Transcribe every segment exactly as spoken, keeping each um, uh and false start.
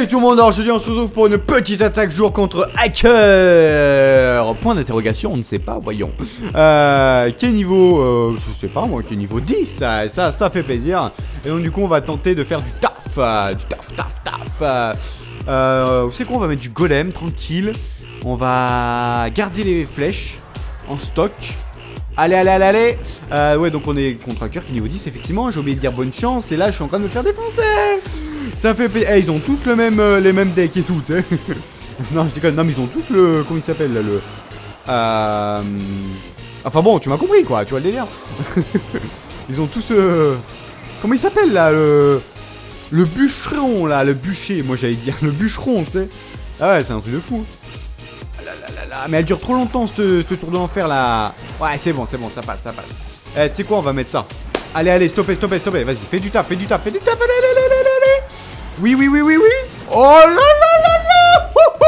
Salut tout le monde, aujourd'hui on se retrouve pour une petite attaque jour contre Hacker. Point d'interrogation, on ne sait pas, voyons. Euh, quel niveau, euh, je sais pas moi, quel niveau dix, ça, ça, ça fait plaisir. Et donc du coup on va tenter de faire du taf, euh, du taf, taf, taf. Euh, euh, vous savez quoi, on va mettre du golem, tranquille. On va garder les flèches en stock. Allez, allez, allez, allez. Euh, ouais, donc on est contre Hacker qui est niveau dix, effectivement. J'ai oublié de dire bonne chance. Et là, je suis en train de me faire défoncer. Ça fait plaisir. Eh, ils ont tous le même, euh, les mêmes decks et tout, tu sais. Non, je déconne. Non, mais ils ont tous le. Comment il s'appelle là, le. Euh. Enfin bon, tu m'as compris, quoi. Tu vois le délire. Ils ont tous. Euh... Comment il s'appelle là, le. Le bûcheron, là, le bûcher. Moi, j'allais dire le bûcheron, tu sais. Ah ouais, c'est un truc de fou. Mais elle dure trop longtemps ce, ce tour de l'enfer là. Ouais, c'est bon, c'est bon, ça passe, ça passe. Eh, tu sais quoi, on va mettre ça. Allez, allez, stoppez, stoppez, stoppez. Vas-y, fais du taf, fais du taf, fais du taf. Allez, allez, allez, allez, allez. Oui, oui, oui, oui, oui. Oh là là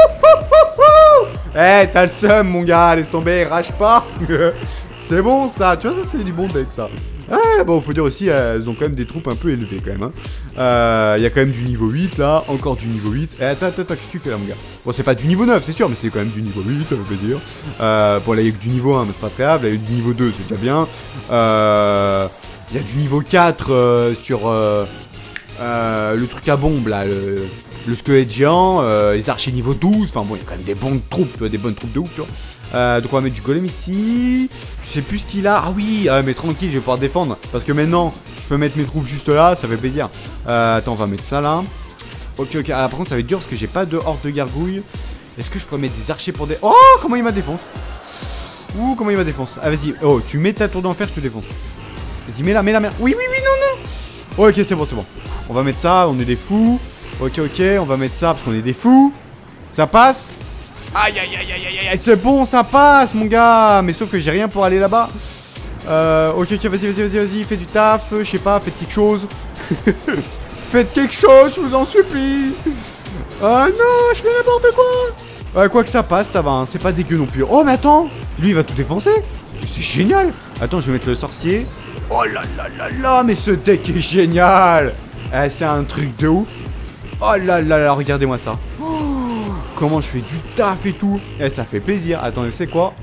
là là. Eh, t'as le seum, mon gars. Laisse tomber, rage pas. C'est bon, ça. Tu vois, ça, c'est du bon deck, ça. Ah, bon, faut dire aussi, euh, elles ont quand même des troupes un peu élevées, quand même. Il hein. euh, y a quand même du niveau huit, là. Encore du niveau huit. Eh, attends, attends, attends, qu'est-ce que tu fais, là, mon gars? Bon, c'est pas du niveau neuf, c'est sûr, mais c'est quand même du niveau huit, ça fait plaisir. Euh, bon, là, il y a que du niveau un, mais c'est pas très grave. Là, il y a du niveau deux, c'est déjà bien. Euh... Il y a du niveau quatre euh, sur euh, euh, le truc à bombe, là. Le, le squelette géant, euh, les archers niveau douze. Enfin, bon, il y a quand même des bonnes troupes, tu vois, des bonnes troupes de ouf, tu vois. Euh, donc on va mettre du golem ici. Je sais plus ce qu'il a. Ah oui, euh, mais tranquille, je vais pouvoir défendre. Parce que maintenant, je peux mettre mes troupes juste là, ça fait plaisir. Euh, attends, on va mettre ça là. Ok, ok. Ah, par contre, ça va être dur parce que j'ai pas de horde de gargouilles. Est-ce que je pourrais mettre des archers pour des... Oh, comment il m'a défonce. Ouh, comment il m'a défonce. Ah, vas-y. Oh, tu mets ta tour d'enfer, je te défonce. Vas-y, mets-la, mets-la, mets-la. Oui, oui, oui, non, non. Ok, c'est bon, c'est bon. On va mettre ça, on est des fous. Ok, ok, on va mettre ça parce qu'on est des fous. Ça passe. Aïe aïe aïe aïe aïe aïe, c'est bon, ça passe mon gars. Mais sauf que j'ai rien pour aller là-bas. Euh, ok, ok, vas-y, vas-y, vas-y, vas-y, fais du taf, je sais pas, faites quelque chose. Faites quelque chose, je vous en supplie. Ah non, je fais n'importe quoi. Ouais, quoi que ça passe, ça va, hein, c'est pas dégueu non plus. Oh, mais attends, lui il va tout défoncer. C'est génial. Attends, je vais mettre le sorcier. Oh là là là là, mais ce deck est génial. Eh, c'est un truc de ouf. Oh là là là, regardez-moi ça. Comment je fais du taf et tout. Eh, ça fait plaisir. Attends, tu sais quoi?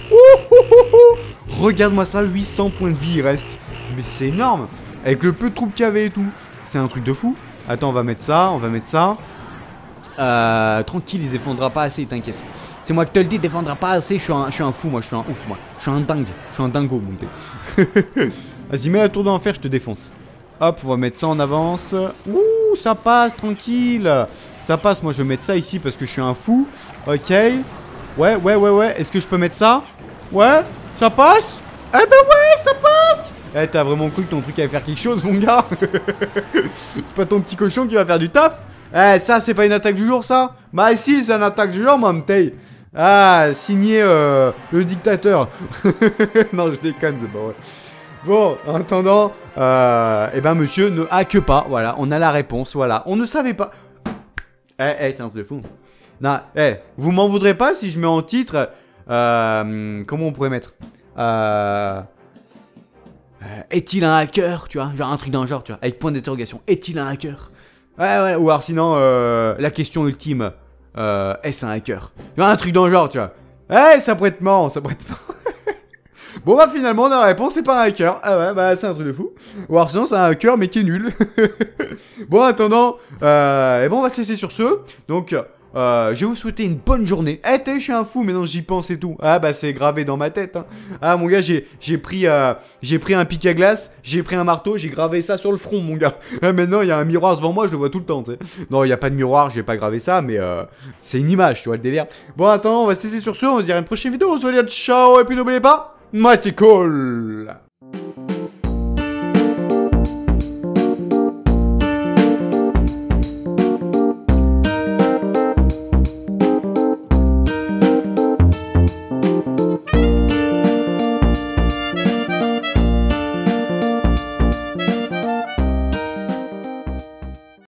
Regarde-moi ça, huit cents points de vie il reste. Mais c'est énorme. Avec le peu de troupes qu'il y avait et tout. C'est un truc de fou. Attends, on va mettre ça, on va mettre ça. Euh, tranquille, il défendra pas assez, t'inquiète. C'est moi qui te le dis, il défendra pas assez. Je suis un, je suis un fou, moi, je suis un ouf, moi. Je suis un dingue. Je suis un dingo, mon thé. Vas-y, mets la tour d'enfer, je te défonce. Hop, on va mettre ça en avance. Ouh, ça passe, tranquille. Ça passe, moi je vais mettre ça ici parce que je suis un fou. Ok. Ouais, ouais, ouais, ouais. Est-ce que je peux mettre ça? Ouais, ça passe? Eh ben ouais, ça passe. Eh, t'as vraiment cru que ton truc allait faire quelque chose, mon gars? C'est pas ton petit cochon qui va faire du taf? Eh, ça, c'est pas une attaque du jour, ça? Bah si, c'est une attaque du jour, moi, m'tey. Ah, signé euh, le dictateur. Non, je déconne, c'est pas vrai. Bon, en attendant, euh, eh ben monsieur ne hack pas. Voilà, on a la réponse, voilà. On ne savait pas... Eh, eh, c'est un truc de fou. Non, eh, vous m'en voudrez pas si je mets en titre... Euh, comment on pourrait mettre euh, euh, Est-il un hacker, tu vois? Genre un truc dans le genre, tu vois, avec point d'interrogation. Est-il un hacker? Ouais, ouais, ou alors sinon, euh, la question ultime. Euh, est-ce un hacker? Genre un truc dans le genre, tu vois. Eh, ça pourrait être marrant, ça pourrait être marrant. Bon bah finalement, la réponse, c'est pas un hacker. Ah ouais, bah c'est un truc de fou. Ou alors sinon, c'est un hacker, mais qui est nul. Bon, en attendant, euh, et bon, on va se laisser sur ce. Donc, euh, je vais vous souhaiter une bonne journée. Eh, t'es, je suis un fou, mais non, j'y pense et tout. Ah bah c'est gravé dans ma tête. Hein. Ah mon gars, j'ai j'ai pris, euh, j'ai pris un pic à glace, j'ai pris un marteau, j'ai gravé ça sur le front, mon gars. Ah, maintenant, il y a un miroir devant moi, je le vois tout le temps, tu sais. Non, il n'y a pas de miroir, je vais pas graver ça, mais euh, c'est une image, tu vois, le délire. Bon, attends, on va se laisser sur ce. On se dit à une prochaine vidéo. On se dit ciao, et puis n'oubliez pas... Mighty cool.